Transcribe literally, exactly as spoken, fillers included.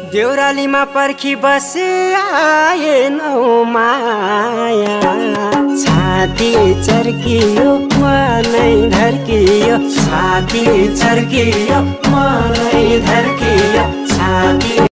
देउरालीमा पर्खी बसे आएनौ माया, छाती चर्कियो मनै धर्कियो, छाती चर्कियो मनै धर्कियो, छाती